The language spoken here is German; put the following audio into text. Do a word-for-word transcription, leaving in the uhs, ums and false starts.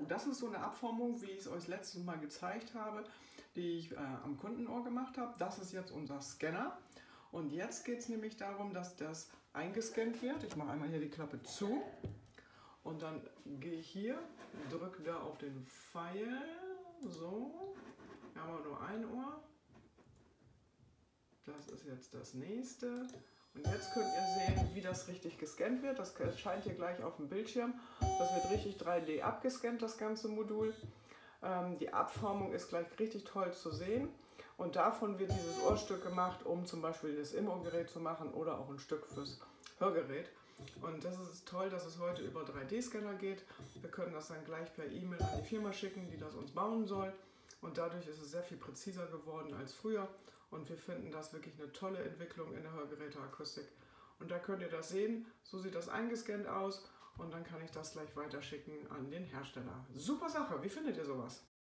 das ist so eine Abformung, wie ich es euch letztes Mal gezeigt habe, die ich äh, am Kundenohr gemacht habe. Das ist jetzt unser Scanner. Und jetzt geht es nämlich darum, dass das eingescannt wird. Ich mache einmal hier die Klappe zu und dann gehe ich hier, drücke da auf den Pfeil, so, wir haben nur ein Ohr. Das ist jetzt das nächste. Und jetzt könnt ihr sehen, wie das richtig gescannt wird. Das erscheint hier gleich auf dem Bildschirm. Das wird richtig drei D abgescannt, das ganze Modul. Ähm, die Abformung ist gleich richtig toll zu sehen. Und davon wird dieses Ohrstück gemacht, um zum Beispiel das Im-Ohr-Gerät zu machen oder auch ein Stück fürs Hörgerät. Und das ist toll, dass es heute über drei D Scanner geht. Wir können das dann gleich per E-Mail an die Firma schicken, die das uns bauen soll. Und dadurch ist es sehr viel präziser geworden als früher. Und wir finden das wirklich eine tolle Entwicklung in der Hörgeräteakustik. Und da könnt ihr das sehen, so sieht das eingescannt aus und dann kann ich das gleich weiterschicken an den Hersteller. Super Sache, wie findet ihr sowas?